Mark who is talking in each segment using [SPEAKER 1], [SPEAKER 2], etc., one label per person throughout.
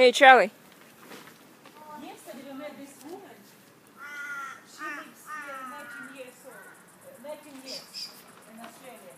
[SPEAKER 1] Hey, Charlie.
[SPEAKER 2] Yesterday we met this woman. She lives here 19 years old. 19 years in Australia.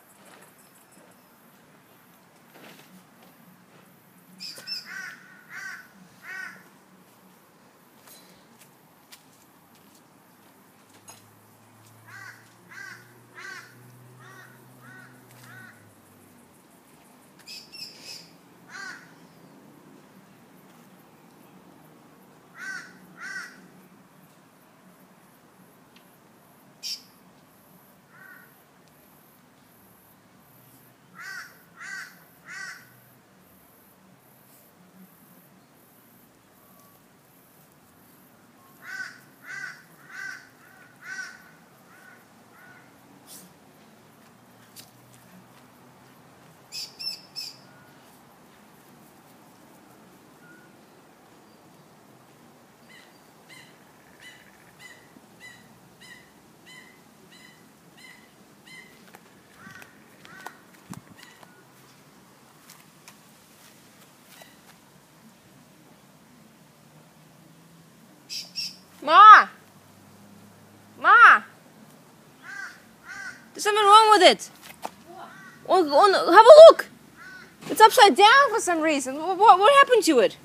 [SPEAKER 1] Ma! Ma! There's something wrong with it. Have a look. It's upside down for some reason. What happened to it?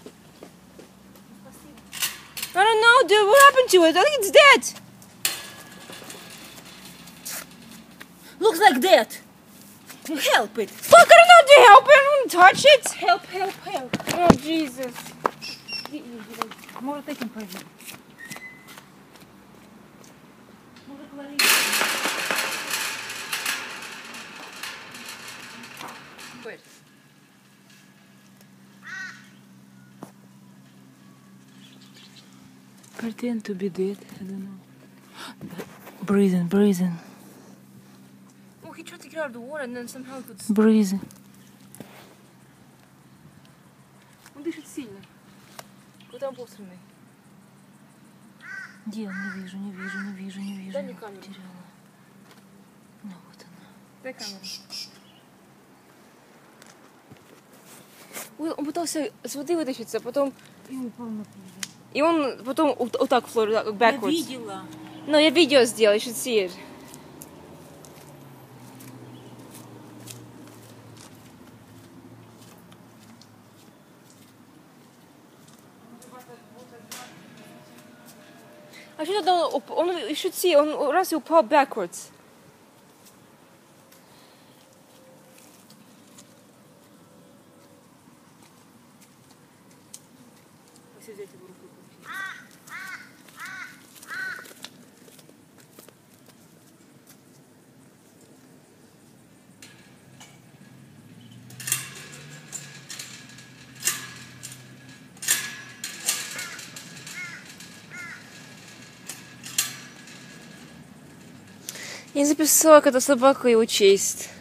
[SPEAKER 1] I don't know, dude. What happened to it? I think it's dead.
[SPEAKER 2] Looks like that. Help it.
[SPEAKER 1] Fuck, I don't know to help it. I don't want to touch it.
[SPEAKER 2] Help, help, help.
[SPEAKER 1] Oh, Jesus.
[SPEAKER 2] Может этим пойдем. Может говорить.
[SPEAKER 1] Wait.
[SPEAKER 2] Pretend to be dead. I don't know. Breathing, breathing.
[SPEAKER 1] Oh, he tried to get out of the water and then somehow it would...
[SPEAKER 2] Breathing.
[SPEAKER 1] Он дышит сильно. Куда он посранный?
[SPEAKER 2] Где он? Не вижу, не вижу, не вижу, не вижу.
[SPEAKER 1] Дай мне камеру.
[SPEAKER 2] Потеряла. Ну, вот она.
[SPEAKER 1] Дай камеру. Ой, он пытался с воды вытащиться, а потом...
[SPEAKER 2] И упал на пол.
[SPEAKER 1] И он потом вот так в флор, backwards.
[SPEAKER 2] Я видела.
[SPEAKER 1] Но я видео сделал, you should see it. А что тогда он, you should see, он раз и упал backwards.
[SPEAKER 2] Если взять его рукой.
[SPEAKER 1] Я записала, когда собака его честь.